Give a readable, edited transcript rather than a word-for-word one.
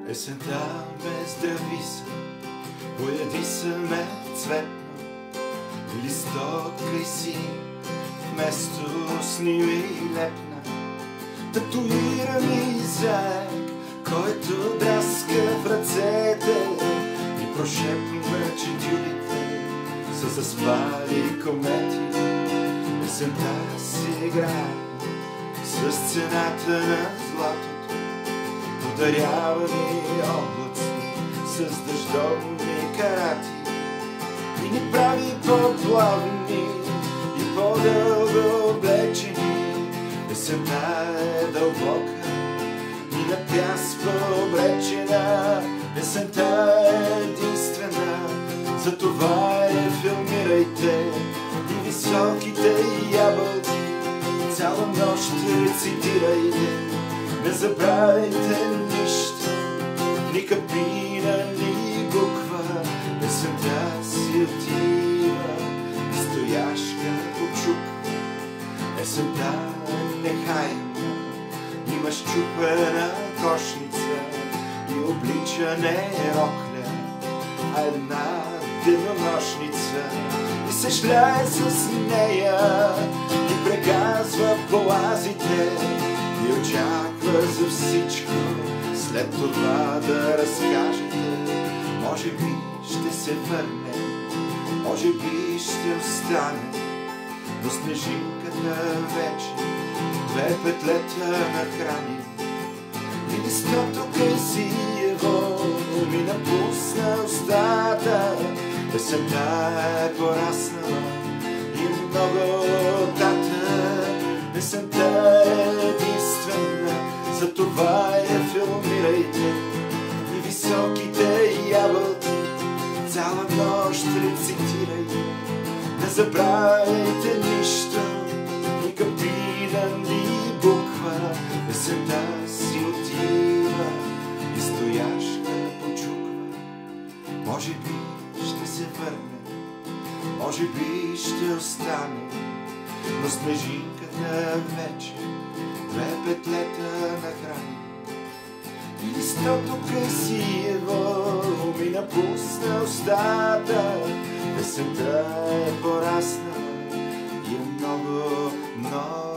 Есента ме здрави са, появи се ме цветна, листок край си, вместо сниви лепна. Татуира ми заек, който драска в ръцете и прошепна, че дюлите са заспали комети. Есента си играе с цената на златото, подарява ни облаци с дъждовни карати и ни прави по-плавни и по-дълго облечени. Есента е дълбока и на пясък обречена. Есента е единствена, затова я филмирайте и високите ябълки цяла нощ рецитирайте. Не забравяйте нищо, ни капина, ни буква. Есента си отива, стояшка почуква. Есента е нехайна, има щупена кошница и облича не рокля, а една денонощница. И се шляе с нея и прегазва полазите и очаква за всичко след това да разкажете. Може би ще се върне, може би ще остане, но снежинката вече две петлета нахрани. И листото красиво ми напусна устата. Есента е пораснала и много тата. Есента е единствена, затова я филмирайте и високите ябълки цяла нощ рецитирайте. Не забравяйте нищо, ни капина, ни буква. Есента си отива и стояшка почуква. Може би ще се върне, може би ще остане, но снежинката вече две петлета нахрани. И листото красиво ми напусна устата. Есента е пораснала и е много, много